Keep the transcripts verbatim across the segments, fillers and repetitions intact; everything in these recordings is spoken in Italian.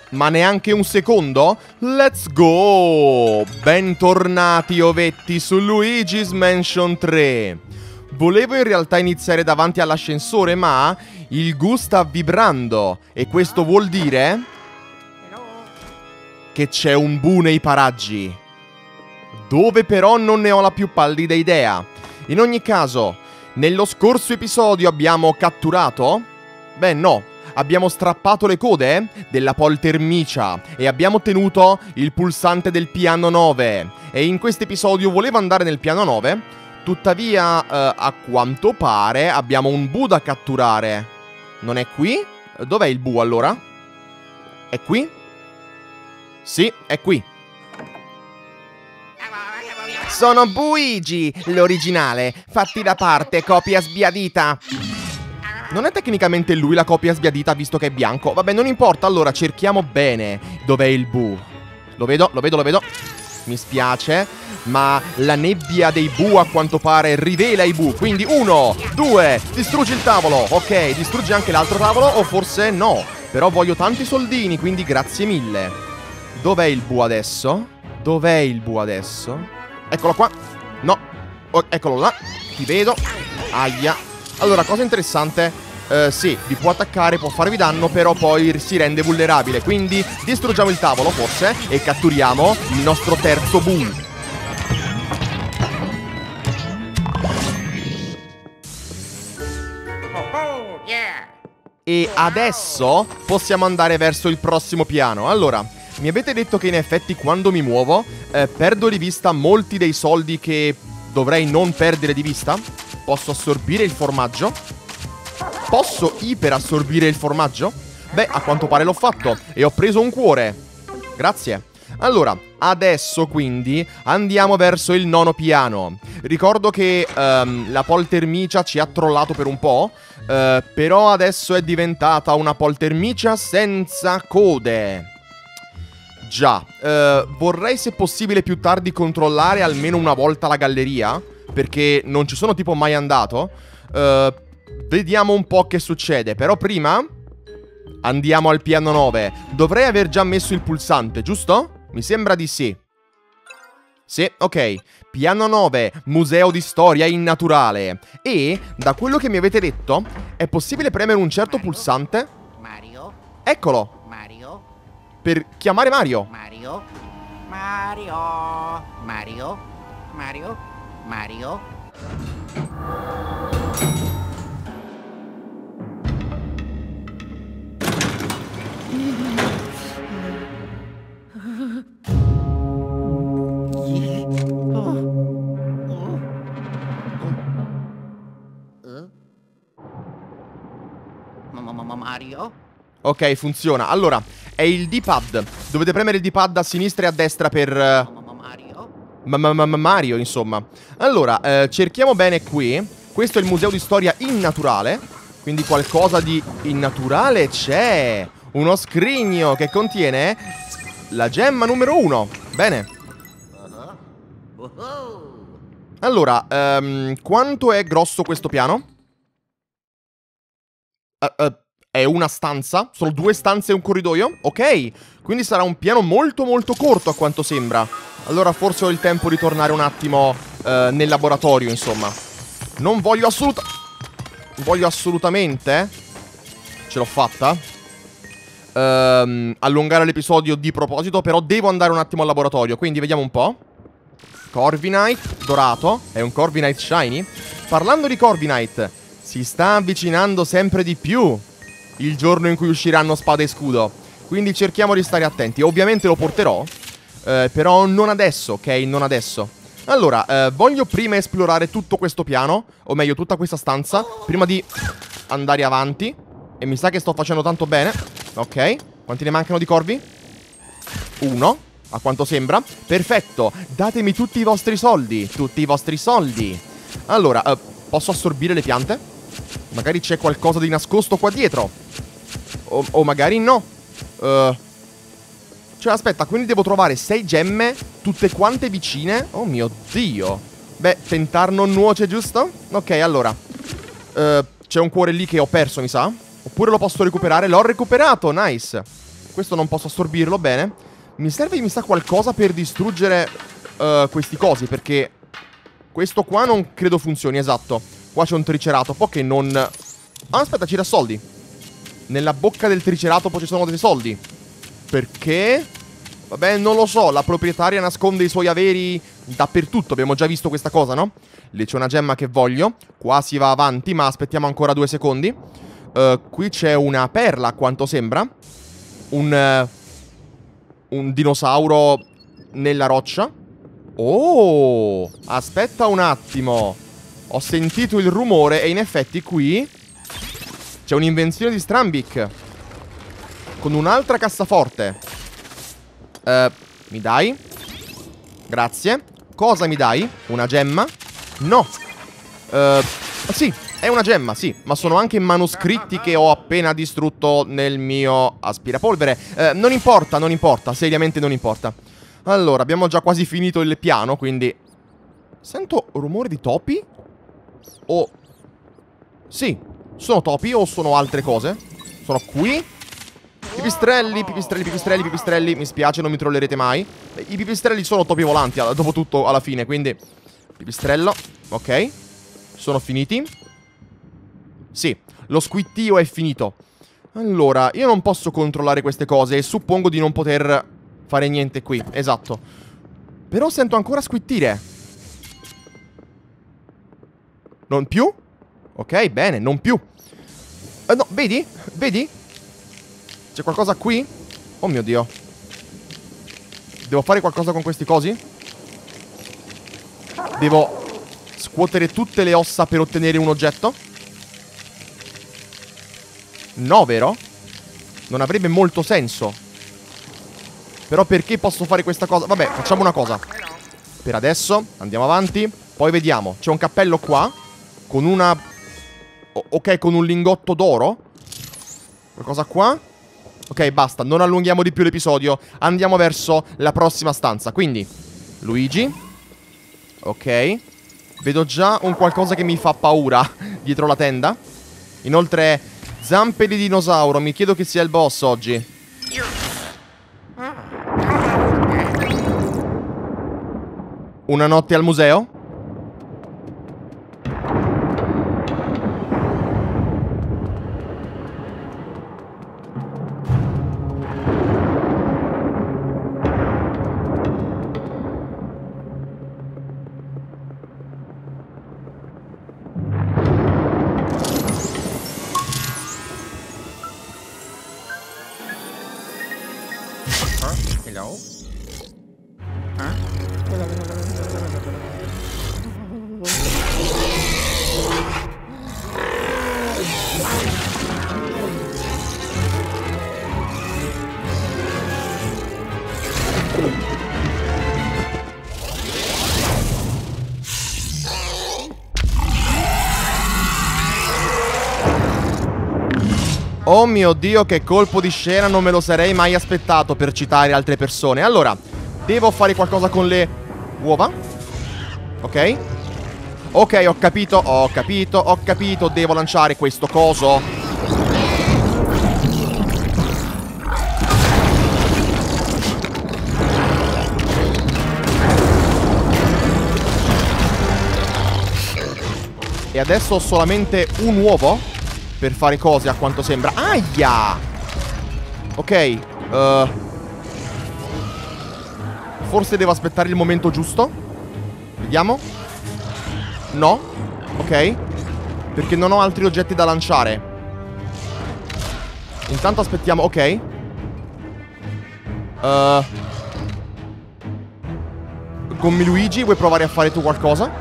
Ma neanche un secondo? Let's go! Bentornati ovetti su Luigi's Mansion tre. Volevo in realtà iniziare davanti all'ascensore, ma il Goo sta vibrando. E questo vuol dire che c'è un Boo nei paraggi. Dove però non ne ho la più pallida idea. In ogni caso, nello scorso episodio abbiamo catturato? Beh no, abbiamo strappato le code della poltermicia e abbiamo ottenuto il pulsante del piano nove. E in questo episodio volevo andare nel piano nove, tuttavia eh, a quanto pare abbiamo un Boo da catturare. Non è qui? Dov'è il Boo allora? È qui? Sì, è qui. Sono Booigi, l'originale, fatti da parte, copia sbiadita. Non è tecnicamente lui la copia sbiadita visto che è bianco? Vabbè, non importa, allora cerchiamo bene dov'è il Boo. Lo vedo, lo vedo, lo vedo. Mi spiace, ma la nebbia dei Boo a quanto pare rivela i Boo. Quindi uno, due, distruggi il tavolo. Ok, distruggi anche l'altro tavolo o forse no. Però voglio tanti soldini, quindi grazie mille. Dov'è il Boo adesso? Dov'è il Boo adesso? Eccolo qua. No, oh, eccolo là. Ti vedo. Aia. Allora, cosa interessante, eh, sì, vi può attaccare, può farvi danno, però poi si rende vulnerabile. Quindi distruggiamo il tavolo, forse, e catturiamo il nostro terzo Boo. Oh, yeah. E adesso possiamo andare verso il prossimo piano. Allora, mi avete detto che in effetti quando mi muovo eh, perdo di vista molti dei soldi che dovrei non perdere di vista. Posso assorbire il formaggio? Posso iperassorbire il formaggio? Beh, a quanto pare l'ho fatto e ho preso un cuore. Grazie. Allora, adesso quindi andiamo verso il nono piano. Ricordo che um, la poltermicia ci ha trollato per un po', uh, però adesso è diventata una poltermicia senza code. Già, uh, vorrei se possibile più tardi controllare almeno una volta la galleria, perché non ci sono tipo mai andato. uh, Vediamo un po' che succede. Però prima andiamo al piano nove. Dovrei aver già messo il pulsante, giusto? Mi sembra di sì. Sì, ok. Piano nove, museo di storia innaturale. E, da quello che mi avete detto, è possibile premere un certo Mario? pulsante. Mario? Eccolo. Mario? Per chiamare Mario. Mario? Mario? Mario? Mario? Mario? Mario? Ok, funziona. Allora, è il D-pad. Dovete premere il D-pad a sinistra e a destra per... Uh, Mario? ma ma ma Mario, insomma. Allora, eh, cerchiamo bene qui. Questo è il museo di storia innaturale. Quindi qualcosa di innaturale c'è. Uno scrigno che contiene la gemma numero uno. Bene. Allora, um, quanto è grosso questo piano? Uh, uh, È una stanza? Sono due stanze e un corridoio? Ok, quindi sarà un piano molto molto corto a quanto sembra. Allora forse ho il tempo di tornare un attimo eh, nel laboratorio, insomma. Non voglio assoluta... Voglio assolutamente... Ce l'ho fatta? Ehm, allungare l'episodio di proposito, però devo andare un attimo al laboratorio, quindi vediamo un po'. Corviknight, dorato. È un Corviknight shiny. Parlando di Corviknight, si sta avvicinando sempre di più il giorno in cui usciranno spada e scudo. Quindi cerchiamo di stare attenti. Ovviamente lo porterò, eh, però non adesso, ok? Non adesso. Allora, eh, voglio prima esplorare tutto questo piano, o meglio tutta questa stanza, prima di andare avanti. E mi sa che sto facendo tanto bene. Ok, quanti ne mancano di corvi? Uno, a quanto sembra. Perfetto, datemi tutti i vostri soldi. Tutti i vostri soldi. Allora, eh, posso assorbire le piante? Magari c'è qualcosa di nascosto qua dietro. O, o magari no. uh, Cioè aspetta, quindi devo trovare sei gemme, tutte quante vicine. Oh mio Dio. Beh, tentar non nuoce, giusto? Ok, allora uh, c'è un cuore lì che ho perso, mi sa. Oppure lo posso recuperare? L'ho recuperato, nice. Questo non posso assorbirlo, bene. Mi serve, mi sa, qualcosa per distruggere uh, questi cosi, perché questo qua non credo funzioni, esatto. Qua c'è un triceratopo che non... Ah, aspetta, ci dà soldi. Nella bocca del triceratopo ci sono dei soldi. Perché? Vabbè, non lo so, la proprietaria nasconde i suoi averi dappertutto, abbiamo già visto questa cosa, no? Lì c'è una gemma che voglio. Qua si va avanti, ma aspettiamo ancora due secondi. uh, Qui c'è una perla, a quanto sembra. Un... Uh, un dinosauro nella roccia. Oh, aspetta un attimo. Ho sentito il rumore e in effetti qui c'è un'invenzione di Strambic con un'altra cassaforte. uh, Mi dai? Grazie. Cosa mi dai? Una gemma? No. uh, Sì, è una gemma, sì. Ma sono anche manoscritti che ho appena distrutto nel mio aspirapolvere. uh, Non importa, non importa. Seriamente non importa. Allora, abbiamo già quasi finito il piano, quindi... Sento rumore di topi? O... Sì, sono topi o sono altre cose? Sono qui? Pipistrelli, pipistrelli, pipistrelli, pipistrelli. Mi spiace, non mi trollerete mai. I pipistrelli sono topi volanti, dopo tutto, alla fine, quindi... Pipistrello, ok. Sono finiti? Sì, lo squittio è finito. Allora, io non posso controllare queste cose e suppongo di non poter fare niente qui, esatto. Però sento ancora squittire. Non più? Ok, bene, non più. eh, No, vedi? Vedi? C'è qualcosa qui? Oh mio Dio. Devo fare qualcosa con questi cosi? Devo scuotere tutte le ossa per ottenere un oggetto? No, vero? Non avrebbe molto senso. Però perché posso fare questa cosa? Vabbè, facciamo una cosa. Per adesso andiamo avanti. Poi vediamo. C'è un cappello qua con una... O ok, con un lingotto d'oro. Qualcosa qua. Ok, basta, non allunghiamo di più l'episodio. Andiamo verso la prossima stanza. Quindi, Luigi. Ok. Vedo già un qualcosa che mi fa paura dietro la tenda. Inoltre, zampe di dinosauro. Mi chiedo chi sia il boss oggi. Una notte al museo? Hello? Huh? Oh mio Dio, che colpo di scena, non me lo sarei mai aspettato, per citare altre persone. Allora, devo fare qualcosa con le uova. Ok. Ok, ho capito, ho capito, ho capito. Devo lanciare questo coso. E adesso ho solamente un uovo per fare cose, a quanto sembra. Aia! Ok, uh, forse devo aspettare il momento giusto. Vediamo. No. Ok. Perché non ho altri oggetti da lanciare. Intanto aspettiamo. Ok. uh, Gommi Luigi, vuoi provare a fare tu qualcosa?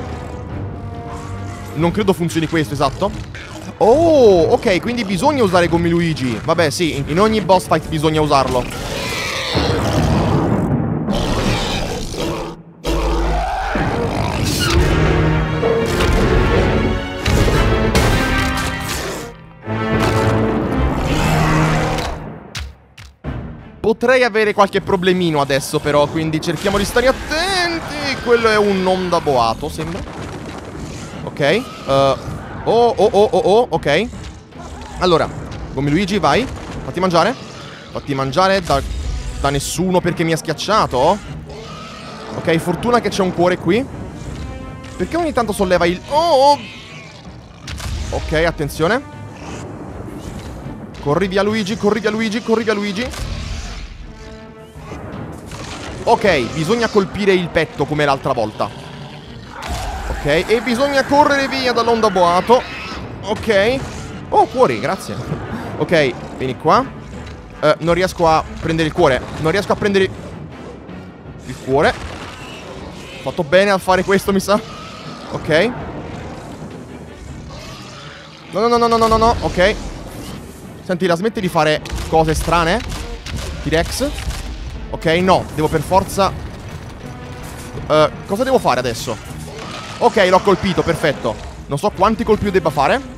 Non credo funzioni questo, esatto. Oh, ok, quindi bisogna usare Gommi Luigi. Vabbè, sì, in ogni boss fight bisogna usarlo. Potrei avere qualche problemino adesso, però, quindi cerchiamo di stare attenti. Quello è un onda boato, sembra. Ok. uh, Oh, oh, oh, oh, oh, ok. Allora, Gommi Luigi, vai. Fatti mangiare. Fatti mangiare da, da nessuno perché mi ha schiacciato. Ok, fortuna che c'è un cuore qui. Perché ogni tanto solleva il... Oh! Ok, attenzione. Corri via Luigi, corri via Luigi, corri via Luigi. Ok, bisogna colpire il petto come l'altra volta. Ok, e bisogna correre via dall'onda boato. Ok. Oh, cuori, grazie. Ok, vieni qua. uh, Non riesco a prendere il cuore. Non riesco a prendere il cuore. Ho fatto bene a fare questo, mi sa. Ok. No, no, no, no, no, no, no, ok. Senti, la smette di fare cose strane? T-Rex. Ok, no, devo per forza uh, cosa devo fare adesso? Ok, l'ho colpito, perfetto. Non so quanti colpi io debba fare,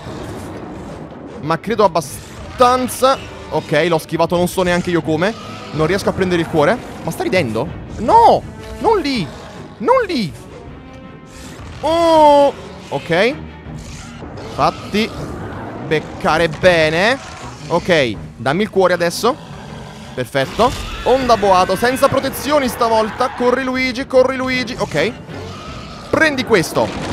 ma credo abbastanza. Ok, l'ho schivato, non so neanche io come. Non riesco a prendere il cuore. Ma sta ridendo? No, non lì. Non lì. Oh, ok. Fatti beccare bene. Ok, dammi il cuore adesso. Perfetto. Onda boato, senza protezioni stavolta. Corri Luigi, corri Luigi. Ok. Prendi questo.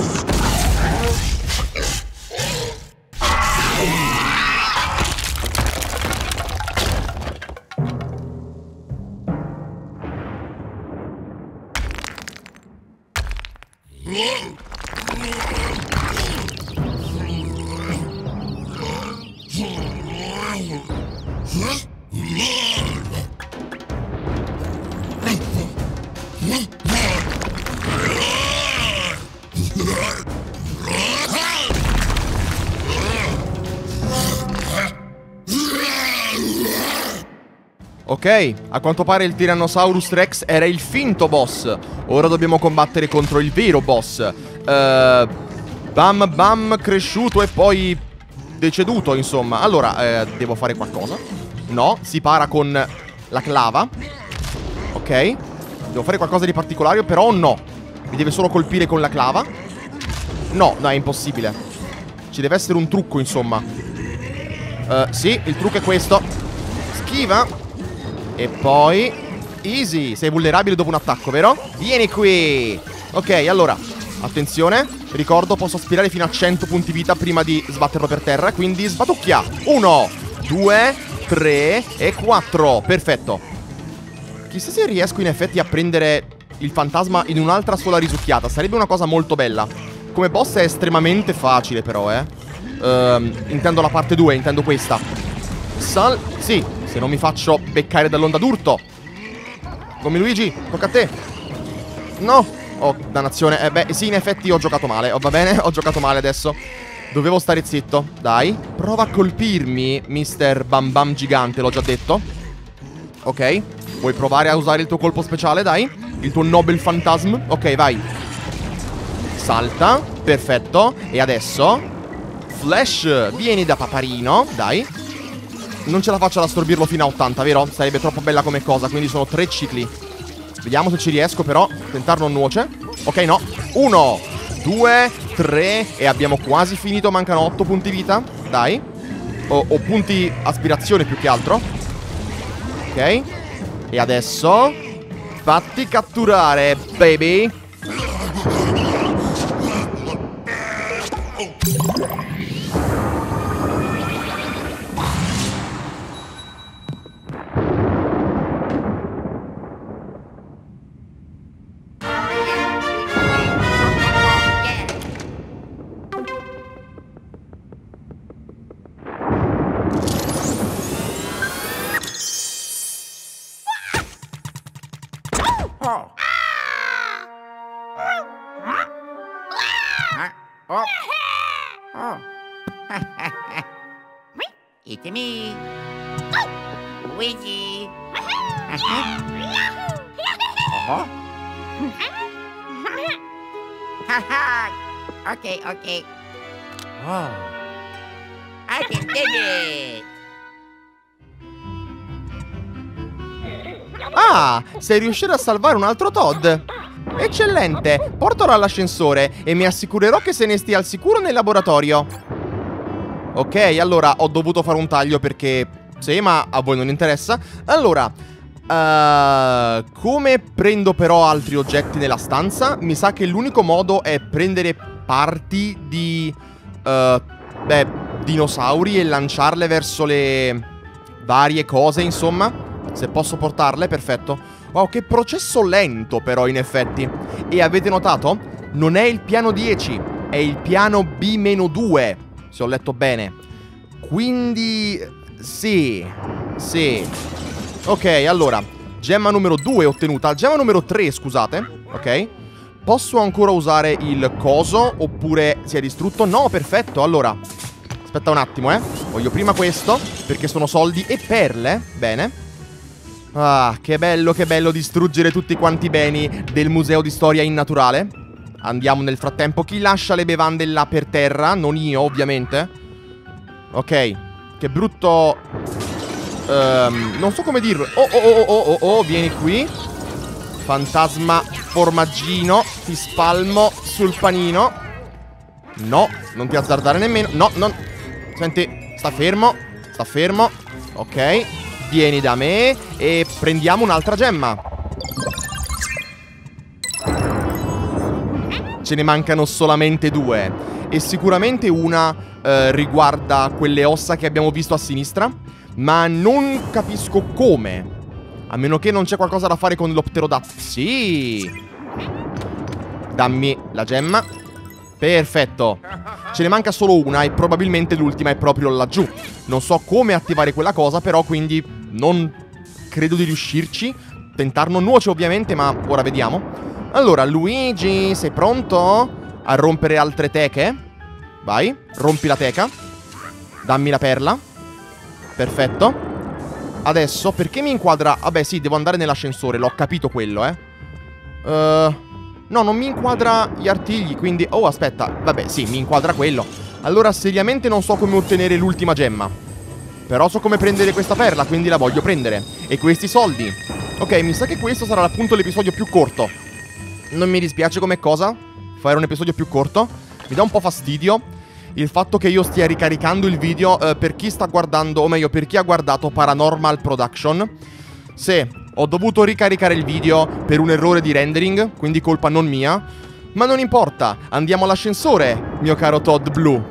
Ok, a quanto pare il Tyrannosaurus Rex era il finto boss. Ora dobbiamo combattere contro il vero boss. uh, Bam bam cresciuto e poi deceduto, insomma. Allora, eh, devo fare qualcosa? No, si para con la clava. Ok, devo fare qualcosa di particolare, però no. Mi deve solo colpire con la clava. No, no, è impossibile. Ci deve essere un trucco, insomma. uh, Sì, il trucco è questo. Schiva. E poi easy. Sei vulnerabile dopo un attacco, vero? Vieni qui. Ok, allora, attenzione. Ricordo, posso aspirare fino a cento punti vita prima di sbatterlo per terra. Quindi sbatucchia. Uno, due, tre e quattro. Perfetto. Chissà se riesco in effetti a prendere il fantasma in un'altra sola risucchiata. Sarebbe una cosa molto bella. Come boss è estremamente facile però, eh uh, intendo la parte due, intendo questa. Sal... Sì, se non mi faccio beccare dall'onda d'urto. Come Luigi, tocca a te. No. Oh, dannazione. Eh beh, sì, in effetti ho giocato male. Oh, va bene, ho giocato male adesso. Dovevo stare zitto. Dai, prova a colpirmi, mister Bam Bam gigante, l'ho già detto. Ok, vuoi provare a usare il tuo colpo speciale, dai? Il tuo Nobel Phantasm. Ok, vai. Salta, perfetto. E adesso Flash, vieni da paparino, dai. Non ce la faccio ad assorbirlo fino a ottanta, vero? Sarebbe troppo bella come cosa, quindi sono tre cicli. Vediamo se ci riesco, però tentar non nuoce. Ok, no. Uno, due, tre. E abbiamo quasi finito, mancano otto punti vita. Dai. O, o punti aspirazione più che altro. Ok. E adesso fatti catturare, baby. Oh. Oh. Oh. It's me. Luigi. Uh-huh. Okay, okay. Oh. I can dig it. Ah, sei riuscito a salvare un altro Todd. Eccellente, portalo all'ascensore e mi assicurerò che se ne stia al sicuro nel laboratorio. Ok, allora ho dovuto fare un taglio perché Sì, ma a voi non interessa. Allora, uh, come prendo però altri oggetti nella stanza? Mi sa che l'unico modo è prendere parti di, uh, beh, dinosauri e lanciarle verso le varie cose, insomma. Se posso portarle, perfetto. Wow, che processo lento però, in effetti. E avete notato? Non è il piano dieci, è il piano B due, se ho letto bene. Quindi... Sì, sì. Ok, allora, gemma numero due ottenuta. Gemma numero tre, scusate. Ok. Posso ancora usare il coso oppure si è distrutto? No, perfetto, allora aspetta un attimo, eh. Voglio prima questo, perché sono soldi e perle. Bene. Ah, che bello, che bello distruggere tutti quanti i beni del museo di storia innaturale. Andiamo nel frattempo. Chi lascia le bevande là per terra? Non io, ovviamente. Ok. Che brutto... Um, non so come dirlo. Oh, oh, oh, oh, oh, oh, vieni qui. Fantasma formaggino. Ti spalmo sul panino. No, non ti azzardare nemmeno. No, non... Senti, sta fermo. Sta fermo. Ok. Vieni da me e prendiamo un'altra gemma. Ce ne mancano solamente due. E sicuramente una... Uh, riguarda quelle ossa che abbiamo visto a sinistra, ma non capisco come. A meno che non c'è qualcosa da fare con l'opterodattilo. Sì. Dammi la gemma. Perfetto. Ce ne manca solo una e probabilmente l'ultima è proprio laggiù. Non so come attivare quella cosa, però, quindi non credo di riuscirci. Tentar non nuoce ovviamente, ma ora vediamo. Allora, Luigi, sei pronto a rompere altre teche? Vai, rompi la teca. Dammi la perla. Perfetto. Adesso, perché mi inquadra... Vabbè, sì, devo andare nell'ascensore, l'ho capito quello, eh uh, No, non mi inquadra gli artigli, quindi... Oh, aspetta, vabbè, sì, mi inquadra quello. Allora, seriamente non so come ottenere l'ultima gemma. Però so come prendere questa perla, quindi la voglio prendere. E questi soldi. Ok, mi sa che questo sarà appunto l'episodio più corto. Non mi dispiace come cosa fare un episodio più corto. Mi dà un po' fastidio il fatto che io stia ricaricando il video eh, per chi sta guardando, o meglio per chi ha guardato Paranormal Production. Se ho dovuto ricaricare il video per un errore di rendering, quindi colpa non mia, ma non importa, andiamo all'ascensore, mio caro Todd Blu.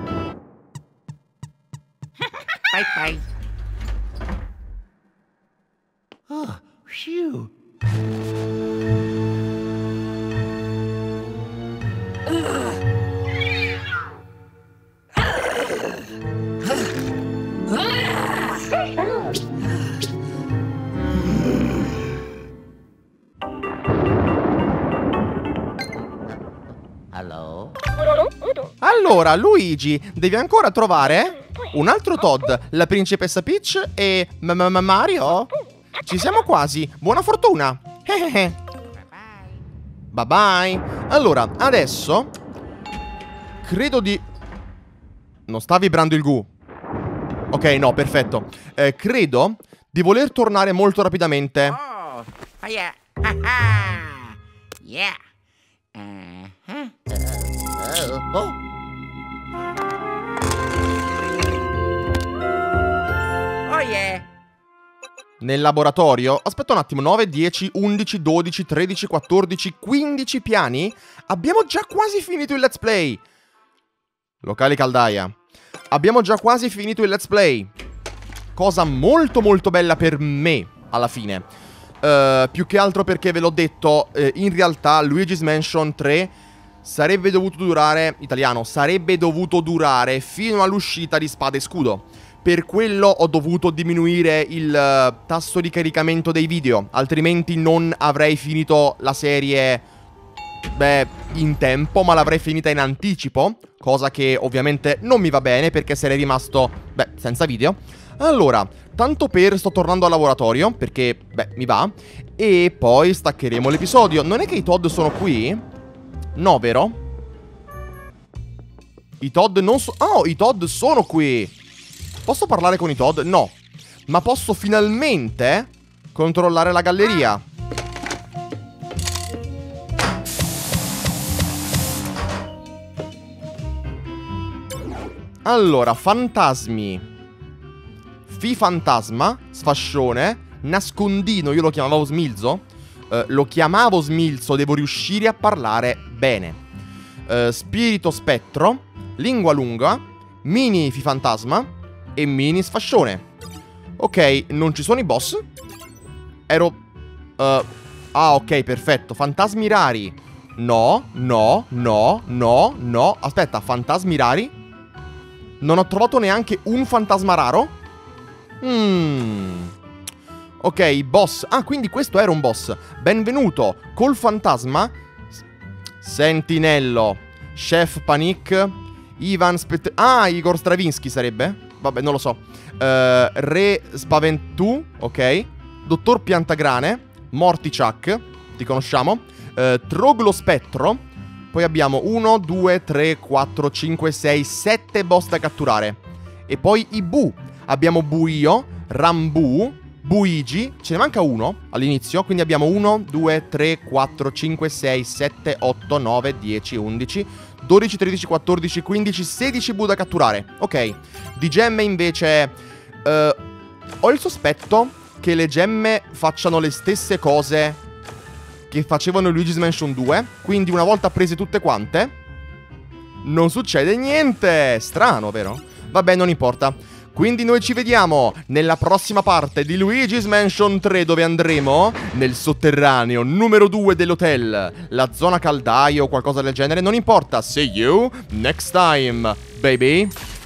Bye bye. Oh, phew. Hello? Allora, Luigi, devi ancora trovare un altro Todd, la principessa Peach e m -m -m Mario. Ci siamo quasi, buona fortuna. Bye bye. Allora, adesso credo di... Non sta vibrando il Goo. Ok, no, perfetto. eh, Credo di voler tornare molto rapidamente. Oh, oh yeah. Yeah. Uh-huh. Uh, oh. Oh yeah. Nel laboratorio. Aspetta un attimo. Nove, dieci, undici, dodici, tredici, quattordici, quindici piani. Abbiamo già quasi finito il let's play. Locali caldaia. Abbiamo già quasi finito il let's play. Cosa molto molto bella per me, alla fine. uh, Più che altro perché ve l'ho detto, uh, in realtà Luigi's Mansion tre sarebbe dovuto durare, italiano, sarebbe dovuto durare fino all'uscita di Spada e Scudo. Per quello ho dovuto diminuire il uh, tasso di caricamento dei video, altrimenti non avrei finito la serie, beh, in tempo, ma l'avrei finita in anticipo. Cosa che ovviamente non mi va bene, perché sarei rimasto, beh, senza video. Allora, tanto per sto tornando al laboratorio, perché, beh, mi va. E poi staccheremo l'episodio. Non è che i Todd sono qui? No, vero? I Todd non sono... Oh, i Todd sono qui! Posso parlare con i Todd? No. Ma posso finalmente controllare la galleria. Allora, fantasmi. Fifantasma, sfascione. Nascondino, io lo chiamavo Smilzo. uh, Lo chiamavo Smilzo, devo riuscire a parlare bene. uh, Spirito spettro, lingua lunga, mini fifantasma e mini sfascione. Ok, non ci sono i boss. Ero... Uh, ah, ok, perfetto. Fantasmi rari. No, no, no, no, no. Aspetta, fantasmi rari? Non ho trovato neanche un fantasma raro? Mmm... Ok, boss. Ah, quindi questo era un boss. Benvenuto col fantasma Sentinello, Chef Panic, Ivan Spet... Ah, Igor Stravinsky sarebbe? Vabbè, non lo so. uh, Re Spaventù, ok. Dottor Piantagrane, Morty Chuck, ti conosciamo. uh, Troglo Spettro. Poi abbiamo uno, due, tre, quattro, cinque, sei, sette boss da catturare. E poi i Bu. Abbiamo Buio, Rambu, Buigi, ce ne manca uno all'inizio, quindi abbiamo uno, due, tre, quattro, cinque, sei, sette, otto, nove, dieci, undici, dodici, tredici, quattordici, quindici, sedici Bu da catturare. Ok, di gemme invece uh, ho il sospetto che le gemme facciano le stesse cose che facevano in Luigi's Mansion due, quindi una volta prese tutte quante non succede niente. Strano, vero? Vabbè, non importa. Quindi noi ci vediamo nella prossima parte di Luigi's Mansion tre, dove andremo nel sotterraneo numero due dell'hotel, la zona caldaia o qualcosa del genere, non importa. See you next time, baby.